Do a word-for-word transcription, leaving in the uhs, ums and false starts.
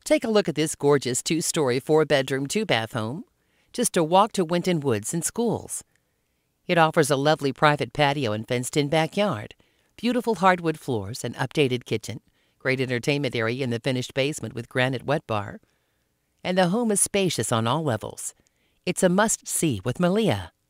Take a look at this gorgeous two-story, four-bedroom, two-bath home. Just a walk to Winton Woods and schools. It offers a lovely private patio and fenced-in backyard, beautiful hardwood floors, an updated kitchen, great entertainment area in the finished basement with granite wet bar. And the home is spacious on all levels. It's a must-see with Malia.